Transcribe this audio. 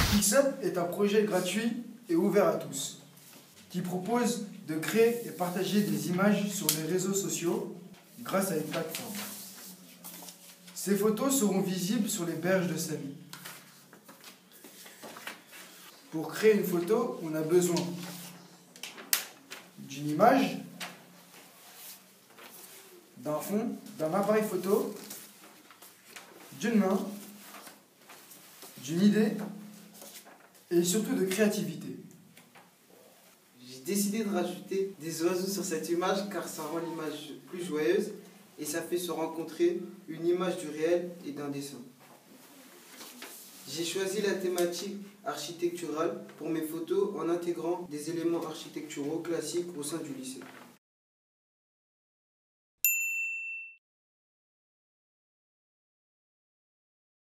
Pixup est un projet gratuit et ouvert à tous, qui propose de créer et partager des images sur les réseaux sociaux grâce à une plateforme. Ces photos seront visibles sur les berges de Samy. Pour créer une photo, on a besoin d'une image, d'un fond, d'un appareil photo, d'une main, d'une idée et surtout de créativité. J'ai décidé de rajouter des oiseaux sur cette image car ça rend l'image plus joyeuse et ça fait se rencontrer une image du réel et d'un dessin. J'ai choisi la thématique architecturale pour mes photos en intégrant des éléments architecturaux classiques au sein du lycée.